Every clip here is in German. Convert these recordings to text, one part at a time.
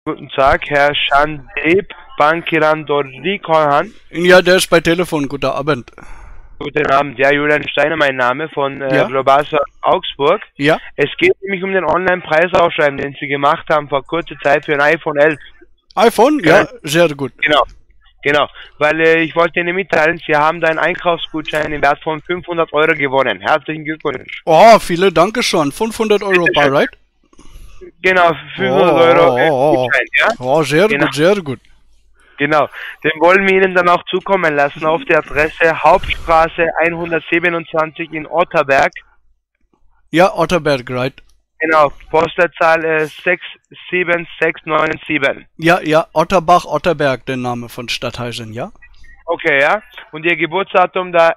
Guten Tag, Herr Shandep Bankirandori Korhan. Ja, der ist bei Telefon. Guten Abend. Guten Abend, ja, Julian Steiner, mein Name von Ja. Global Augsburg. Ja? Es geht nämlich um den Online-Preisausschreiben, den Sie gemacht haben vor kurzer Zeit für ein iPhone 11. iPhone? Ja, sehr gut. Genau, weil ich wollte Ihnen mitteilen, Sie haben da einen Einkaufsgutschein im Wert von 500 Euro gewonnen. Herzlichen Glückwunsch. Oh, vielen Dank schon. 500 Euro, right? Genau, 500 Euro Gutschein, ja? Oh, sehr Genau. gut, sehr gut. Genau, den wollen wir Ihnen dann auch zukommen lassen auf die Adresse Hauptstraße 127 in Otterberg. Ja, Otterberg, right? Genau, Postleitzahl 67697. Ja, Otterbach, Otterberg, der Name von Stadtheißen, ja? Okay, ja. Und Ihr Geburtsdatum da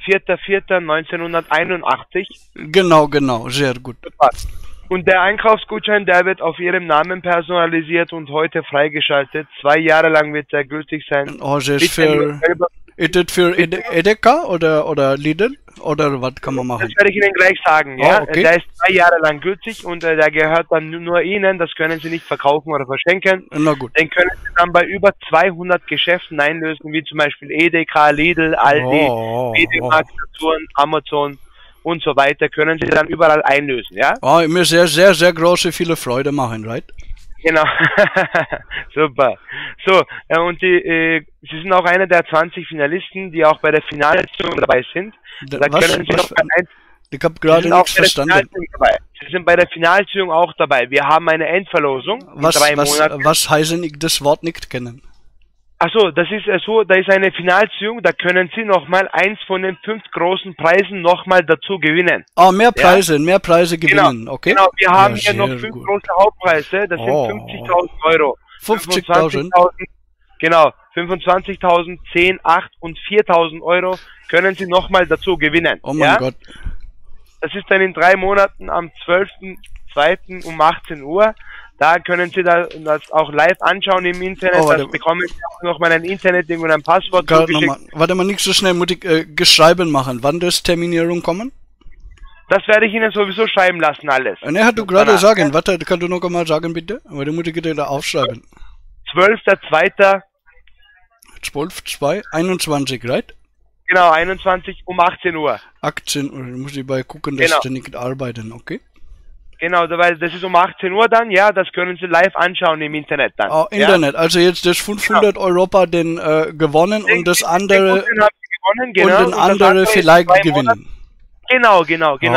4.4.1981. Genau, sehr gut. Und der Einkaufsgutschein, der wird auf Ihrem Namen personalisiert und heute freigeschaltet. 2 Jahre lang wird er gültig sein. Oh, das ist das für Edeka oder Lidl? Oder was kann man machen? Das werde ich Ihnen gleich sagen, ja. Okay. Der ist 2 Jahre lang gültig und der gehört dann nur Ihnen. Das können Sie nicht verkaufen oder verschenken. Na gut. Den können Sie dann bei über 200 Geschäften einlösen, wie zum Beispiel Edeka, Lidl, Aldi, Mediamarkt, Saturn, Amazon und so weiter. Können Sie dann überall einlösen, ja? Oh, mir sehr große, viele Freude machen, right? Genau. Super. So, und Sie sind auch einer der 20 Finalisten, die auch bei der Finalziehung dabei sind. Da können Sie noch ich habe gerade nichts verstanden. Sie sind bei der Finalziehung auch dabei. Wir haben eine Endverlosung in 3 Monaten. Was heißen, ich das Wort nicht kennen? Achso, das ist so, da ist eine Finalziehung, da können Sie nochmal eins von den 5 großen Preisen nochmal dazu gewinnen. Ah, mehr Preise gewinnen, genau, okay? Genau, wir haben hier noch 5 große Hauptpreise, das sind 50.000 Euro. 50.000? Genau, 25.000, 10, 8 und 4.000 Euro können Sie nochmal dazu gewinnen. Oh mein Gott. Das ist dann in 3 Monaten am 12.02. um 18 Uhr. Da können Sie das auch live anschauen im Internet. Da bekommen Sie auch nochmal ein Internet-Ding und ein Passwort zugeschickt. Warte mal, nicht so schnell, muss ich geschrieben machen. Wann das Terminierung kommen? Das werde ich Ihnen sowieso schreiben lassen, alles. Ne, hat du gerade sagen. Warte, kannst du noch einmal sagen, bitte? Aber du musst ich da aufschreiben. 12.02. 21, right? Genau, 21 um 18 Uhr. 18 Uhr, muss ich bei gucken, dass ich nicht arbeiten, okay? Genau, weil das ist um 18 Uhr dann, ja, das können Sie live anschauen im Internet dann. Oh, Internet, also jetzt das 500 Europa den gewonnen und das andere den andere vielleicht gewinnen. Genau.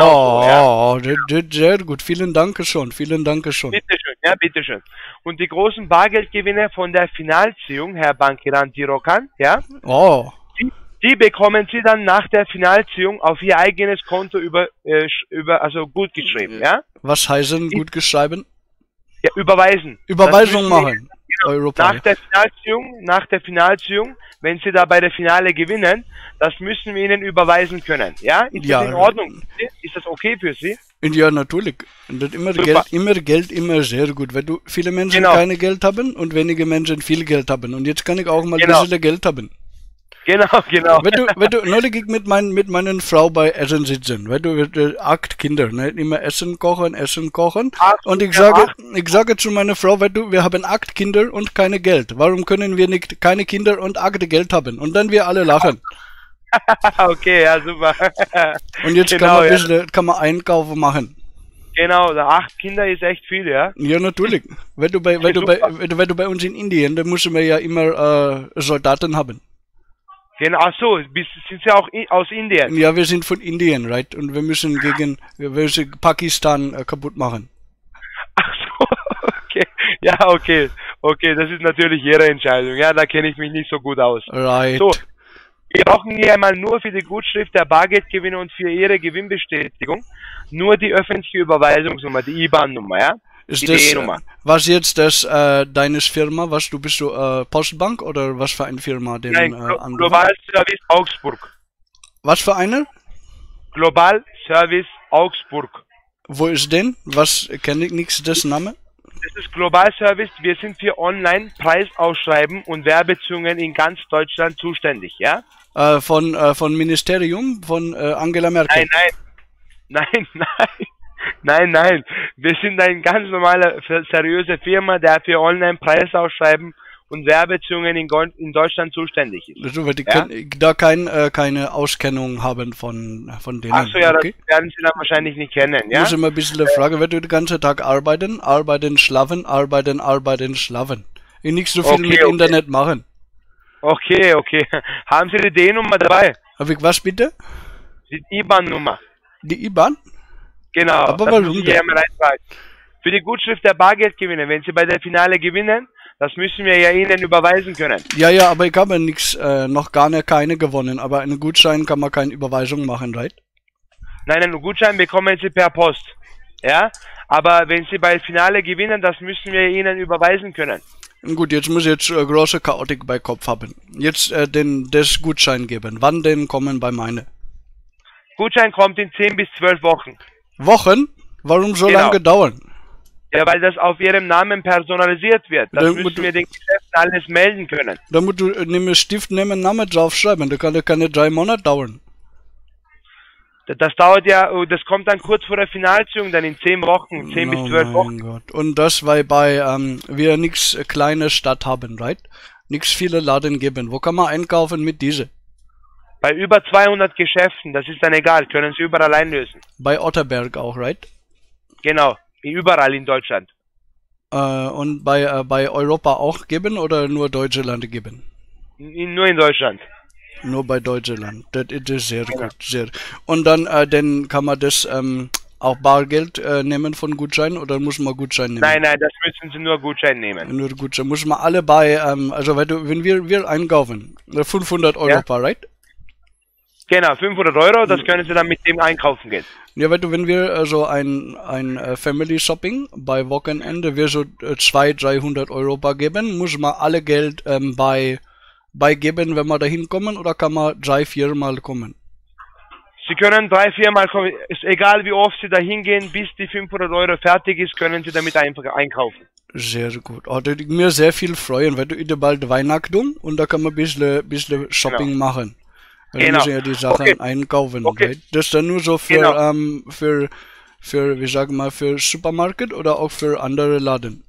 Oh, sehr gut, vielen Dank schon. Bitteschön, ja, bitteschön. Und die großen Bargeldgewinne von der Finalziehung, Herr Bankiran Tirokan, ja? Oh. Die bekommen Sie dann nach der Finalziehung auf Ihr eigenes Konto also gut geschrieben, ja? Was heißen gut geschrieben? Ja, überweisen. Überweisung machen. Genau. Europa. Nach der Finalziehung, wenn Sie da bei der Finale gewinnen, das müssen wir Ihnen überweisen können, ja? Ist das in Ordnung? Ist das okay für Sie? Ja, natürlich. Und das immer Geld, immer sehr gut. Weil viele Menschen keine Geld haben und wenige Menschen viel Geld haben. Und jetzt kann ich auch mal ein bisschen Geld haben. Genau. Wenn du neulich mit meiner Frau bei Essen sitzen, weil du 8 Kinder, ne? Immer Essen kochen. Und ich sage zu meiner Frau, wir haben 8 Kinder und keine Geld. Warum können wir nicht keine Kinder und 8 Geld haben? Und dann wir alle lachen. Okay, ja, super. Und jetzt kann man Einkaufen machen. Genau, 8 Kinder ist echt viel, ja? Ja, natürlich. Wenn du bei uns in Indien, da müssen wir ja immer Soldaten haben. Genau, ach so, sind Sie auch aus Indien? Ja, wir sind von Indien, right? Und wir müssen Pakistan kaputt machen. Ach so, okay. Ja, okay, das ist natürlich Ihre Entscheidung. Ja, da kenne ich mich nicht so gut aus. Right. So, wir brauchen hier einmal nur für die Gutschrift der Bargeldgewinne und für Ihre Gewinnbestätigung nur die öffentliche Überweisungsnummer, die IBAN-Nummer, ja? Ist das, was jetzt das deines Firma, bist du Postbank oder was für eine Firma? Nein, Global Service Augsburg. Was für eine? Global Service Augsburg. Wo ist denn? Was kenne ich nichts, das Name? Das ist Global Service, wir sind für Online-Preisausschreiben und Werbeziehungen in ganz Deutschland zuständig, ja? Von Ministerium, von Angela Merkel? Nein. Nein, nein. Wir sind eine ganz normale, seriöse Firma, der für Online-Preisausschreiben und Werbeziehungen in Deutschland zuständig ist. Also, weil die da keine Auskennung haben von denen. Ach so, ja, okay. Das werden Sie dann wahrscheinlich nicht kennen, ja? Ich muss immer ein bisschen fragen, wenn du den ganzen Tag arbeiten, schlafen. Und nicht so viel mit Internet machen. Okay. Haben Sie die D-Nummer dabei? Habe ich was bitte? Die IBAN-Nummer. Die IBAN? Genau. Aber warum denn? Für die Gutschrift der Bargeldgewinne. Wenn Sie bei der Finale gewinnen, das müssen wir ja Ihnen überweisen können. Ja, aber ich habe noch keine gewonnen. Aber einen Gutschein kann man keine Überweisung machen, right? Nein, einen Gutschein bekommen Sie per Post. Ja? Aber wenn Sie bei Finale gewinnen, das müssen wir Ihnen überweisen können. Gut, jetzt muss ich große Chaotik bei Kopf haben. Jetzt das Gutschein geben. Wann denn kommen bei meine? Gutschein kommt in 10 bis 12 Wochen. Wochen? Warum so lange dauern? Ja, weil das auf Ihrem Namen personalisiert wird. Das müssen wir den Geschäften alles melden können. Da musst du einen Stift nehmen, Namen draufschreiben. Das kann keine 3 Monate dauern. Das dauert ja, das kommt dann kurz vor der Finalziehung, dann in 10 Wochen, 10 bis 12 Wochen. Gott. Und das, weil wir nichts kleine Stadt haben, right? Nichts viele Laden geben. Wo kann man einkaufen mit diese? Bei über 200 Geschäften, das ist dann egal, können Sie überall einlösen. Bei Otterberg auch, right? Genau, überall in Deutschland. Und bei Europa auch geben oder nur Deutschland geben? Nur in Deutschland. Nur bei Deutschland. Das ist sehr gut, sehr. Und dann kann man das auch Bargeld nehmen von Gutschein oder muss man Gutschein nehmen? Nein, das müssen Sie nur Gutschein nehmen. Nur Gutschein. Muss man alle bei, also wenn wir einkaufen, 500 Europa, right? Genau, 500 Euro, das können Sie dann mit dem einkaufen gehen. Ja, wenn wir so ein Family Shopping bei Wochenende, wir so 200-300 Europa geben, muss man alle Geld beigeben, wenn wir da hinkommen, oder kann man 3-4 Mal kommen? Sie können 3-4 Mal kommen, ist egal wie oft Sie da hingehen, bis die 500 Euro fertig ist, können Sie damit einfach einkaufen. Sehr gut. Oh, das würde mir sehr viel freuen, weil du bald Weihnachten und da kann man ein bisschen Shopping machen. Wir müssen ja die Sachen einkaufen. Right? Das ist dann nur so für wie sagen wir, für Supermarkt oder auch für andere Laden?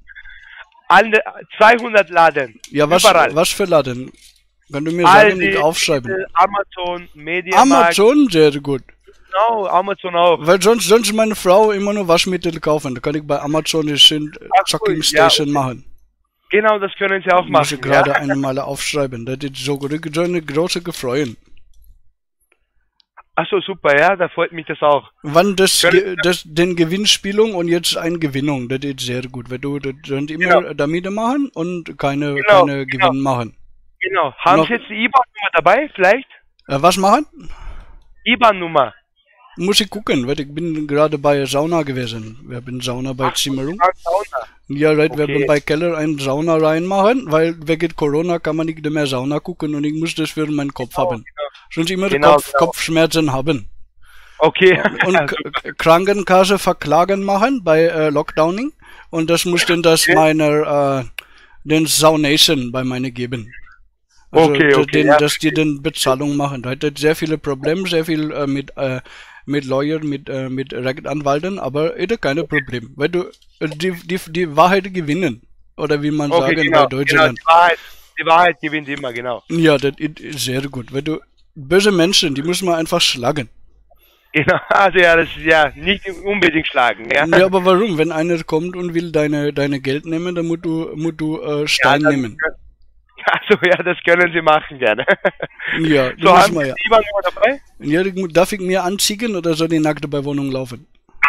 200 Laden. Ja, was für Laden? Kann du mir sagen, ich aufschreiben? Amazon, Mediamarkt. Amazon, sehr gut. Genau, Amazon auch. Weil sonst meine Frau immer nur Waschmittel kaufen. Da kann ich bei Amazon die Shopping Station machen. Genau, das können Sie auch machen. Muss ich gerade einmal aufschreiben. Das ist so eine große Gefreuen. Achso, super, ja, da freut mich das auch. Wann den Gewinnspielung und jetzt eine Gewinnung, das ist sehr gut. Weil du immer damit machen und keine Gewinn machen. Genau. Haben Sie jetzt die IBAN-Nummer dabei, vielleicht? Was machen? IBAN-Nummer. Muss ich gucken, weil ich bin gerade bei Sauna gewesen. Wir haben Sauna bei Zimmerung. Sauna. Ja, right, wir haben bei Keller eine Sauna reinmachen, weil wegen Corona kann man nicht mehr Sauna gucken und ich muss das für meinen Kopf haben. Sonst immer Kopfschmerzen haben. Okay. Und Krankenkasse verklagen machen bei Lockdowning und das muss dann den Saunation bei meine geben. Also dass die dann Bezahlung machen. Da hat sehr viele Probleme, sehr viel mit Lawyer, mit Rechtsanwälten, aber ist keine Problem, weil du die Wahrheit gewinnen, oder wie man sagen bei Deutschland. Genau, die Wahrheit gewinnt immer, genau. Ja, das ist sehr gut, weil du böse Menschen, die muss man einfach schlagen. Genau, also das ist nicht unbedingt schlagen, ja. Ja, aber warum? Wenn einer kommt und will deine Geld nehmen, dann musst du Stein nehmen. Also das können Sie machen gerne. Ja, so, haben Sie die IBAN-Nummer dabei? Ja, darf ich mir anziehen oder soll die nackt bei Wohnung laufen?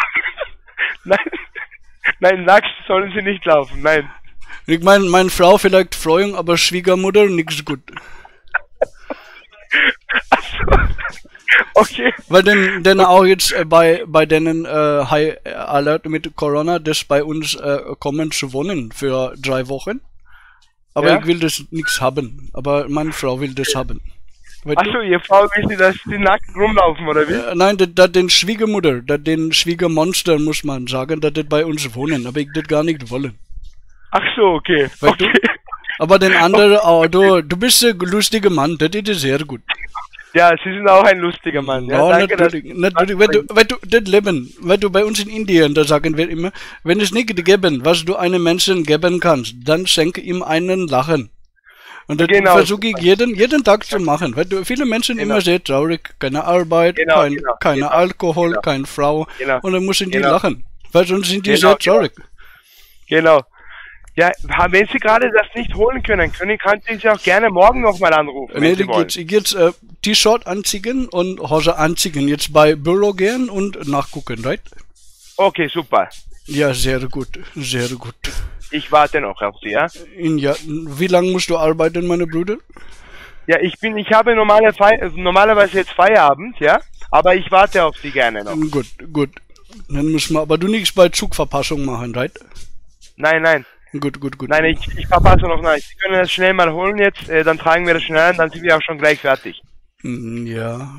Nein, nackt sollen Sie nicht laufen, nein. Ich meine Frau vielleicht freuen, aber Schwiegermutter nichts gut. Achso. Okay. Weil denn auch jetzt bei denen High Alert mit Corona, das bei uns kommen zu wohnen für 3 Wochen. Aber ich will das nichts haben. Aber meine Frau will das haben. Achso, Ihre Frau will nicht, dass die nackt rumlaufen, oder wie? Nein, den Schwiegermutter, den Schwiegermonster muss man sagen, dass das bei uns wohnen. Aber ich das gar nicht wollen. Ach so, okay. Aber den anderen, du bist ein lustiger Mann, das ist sehr gut. Ja, Sie sind auch ein lustiger Mann. Ja, ja danke, natürlich. Wenn du das Leben, wenn du bei uns in Indien, da sagen wir immer, wenn es nicht geben, was du einem Menschen geben kannst, dann schenke ihm einen Lachen. Und das versuche ich jeden Tag zu machen. Weil viele Menschen immer sehr traurig, keine Arbeit, kein Alkohol, keine Frau. Und dann müssen die lachen. Weil sonst sind die sehr traurig. Genau. Ja, wenn Sie gerade das nicht holen können, kann ich Sie auch gerne morgen nochmal anrufen. Nee, ich jetzt T-Shirt anziehen und Hose anziehen. Jetzt bei Büro gehen und nachgucken, right? Okay, super. Ja, sehr gut, sehr gut. Ich warte noch auf Sie, ja? Ja, wie lange musst du arbeiten, meine Brüder? Ja, ich habe normalerweise jetzt Feierabend, ja? Aber ich warte auf Sie gerne noch. Gut. Dann müssen wir, aber du nichts bei Zugverpassung machen, right? Nein. Gut. Nein, ich verpasse noch nicht. Sie können das schnell mal holen jetzt, dann tragen wir das schnell an, dann sind wir auch schon gleich fertig. Ja.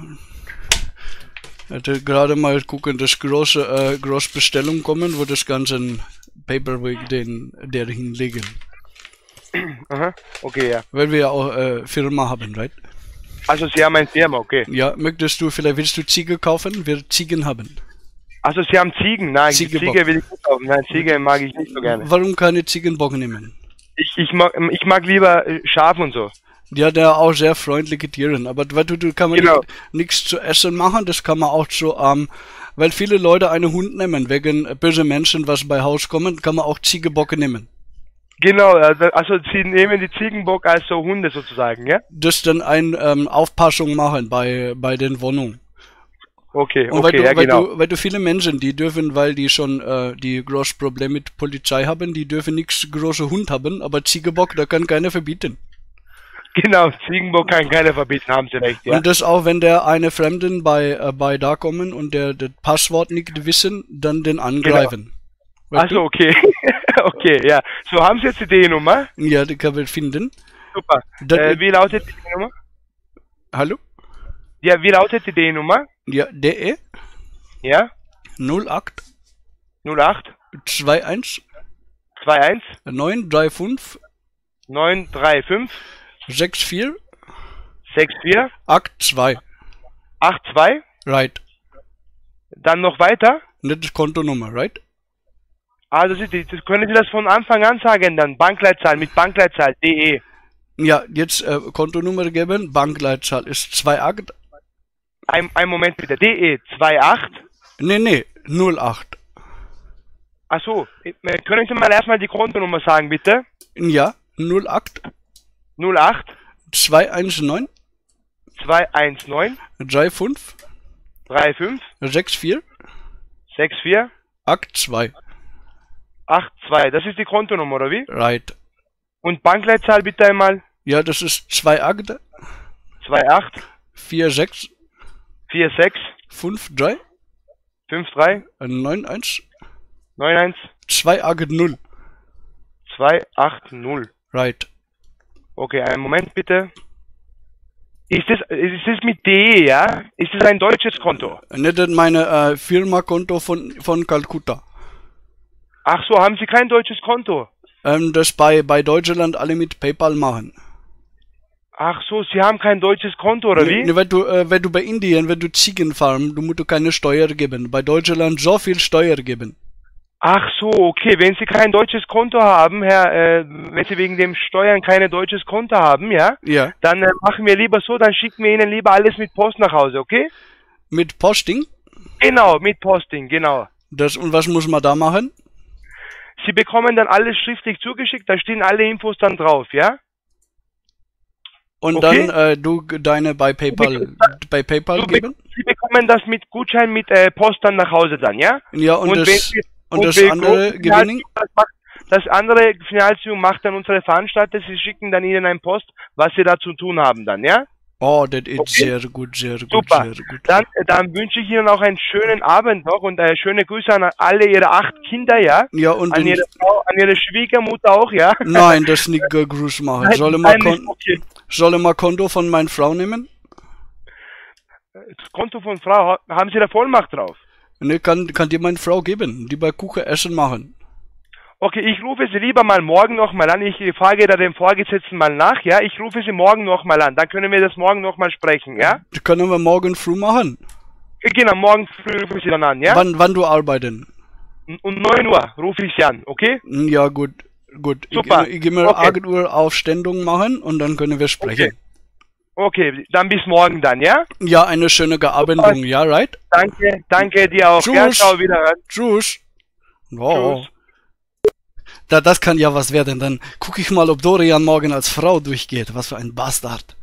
Ich hätte gerade mal gucken, dass große Bestellung kommen, wo das ganze Paperwork der hinlegen. Aha, okay, ja. Weil wir ja auch Firma haben, right? Also Sie haben eine Firma, okay. Ja, willst du Ziege kaufen? Wir Ziegen haben. Also Sie haben Ziegen? Nein, Ziege will ich nicht kaufen. Nein, Ziege mag ich nicht so gerne. Warum keine Ziegenbock nehmen? Ich mag lieber Schaf und so. Ja, der auch sehr freundliche Tiere, aber du kann man nichts zu essen machen, das kann man auch so, weil viele Leute einen Hund nehmen, wegen böse Menschen, was bei Haus kommen, kann man auch Ziegenbocke nehmen. Genau, also Sie nehmen die Ziegenbock als so Hunde sozusagen, ja? Das dann eine Aufpassung machen bei den Wohnungen. Okay, und weil du viele Menschen, die dürfen, weil die schon die große Probleme mit Polizei haben, die dürfen nichts große Hund haben, aber Ziegenbock, da kann keiner verbieten. Genau, Ziegenbock kann keiner verbieten, haben Sie recht, ja. Und das auch, wenn der eine Fremden bei da kommen und der das Passwort nicht wissen, dann den angreifen. Genau. Achso, okay. Okay, ja. So, haben Sie jetzt die Nummer? Ja, die kann man finden. Super. Wie lautet die Nummer? Hallo? Ja, wie lautet die Nummer? Ja, DE. Ja? 08 21 935 64 82 Right. Dann noch weiter? Das ist Kontonummer, right? Ah, das können Sie das von Anfang an sagen, dann Bankleitzahl mit Bankleitzahl DE. Ja, jetzt Kontonummer geben, Bankleitzahl ist 28. Ein Moment bitte, DE 28? Nee, 08. Achso, können Sie mal erstmal die Kontonummer sagen, bitte? Ja, 08 219 35 64 82. Das ist die Kontonummer, oder wie? Right. Und Bankleitzahl bitte einmal? Ja, das ist 28 46 53 91 280. Right. Okay, einen Moment bitte. Ist das mit D, ja? Ist das ein deutsches Konto? Nicht meine Firma-Konto von Kalkutta. Ach so, haben Sie kein deutsches Konto? Das bei Deutschland alle mit PayPal machen. Ach so, Sie haben kein deutsches Konto, oder wie? Ne, wenn du bei Indien, wenn du Ziegen farmst, du musst keine Steuer geben. Bei Deutschland so viel Steuer geben. Ach so, okay. Wenn Sie kein deutsches Konto haben, Herr, wenn Sie wegen dem Steuern kein deutsches Konto haben, ja? Ja. Dann machen wir lieber so, dann schicken wir Ihnen lieber alles mit Post nach Hause, okay? Mit Posting? Genau, mit Posting, genau. Und was muss man da machen? Sie bekommen dann alles schriftlich zugeschickt, da stehen alle Infos dann drauf, ja? Und okay. Dann du deine bei PayPal geben? Sie bekommen das mit Gutschein mit Post dann nach Hause dann, ja? Ja, und das andere Gewinning? Das andere Finalziehung macht dann unsere Veranstalter, sie schicken dann Ihnen ein Post, was Sie da zu tun haben dann, ja? Oh, das ist okay. Sehr gut. Super. Sehr gut. Dann wünsche ich Ihnen auch einen schönen Abend noch und schöne Grüße an alle Ihre 8 Kinder, ja? Ja, und an Ihre Frau, an Ihre Schwiegermutter auch, ja? Nein, das nicht Gruß machen. Soll ich mal Konto von meiner Frau nehmen? Das Konto von Frau, haben Sie da Vollmacht drauf? Ne, kann dir meine Frau geben, die bei Kuchen Essen machen. Okay, ich rufe Sie lieber mal morgen nochmal an. Ich frage da dem Vorgesetzten mal nach, ja? Ich rufe Sie morgen nochmal an. Dann können wir das morgen nochmal sprechen, ja? Das können wir morgen früh machen. Genau, morgen früh rufe ich Sie dann an, ja? Wann du arbeiten? Um 9 Uhr rufe ich Sie an, okay? Ja, gut. Super. Ich gehe mal 8 Uhr Aufständigung machen und dann können wir sprechen. Okay, dann bis morgen dann, ja? Ja, eine schöne Abendung, ja, right? Danke dir auch. Tschüss. Ja, ciao, wieder. Tschüss. Oh. Tschüss. Das kann ja was werden. Dann gucke ich mal, ob Dorian morgen als Frau durchgeht. Was für ein Bastard.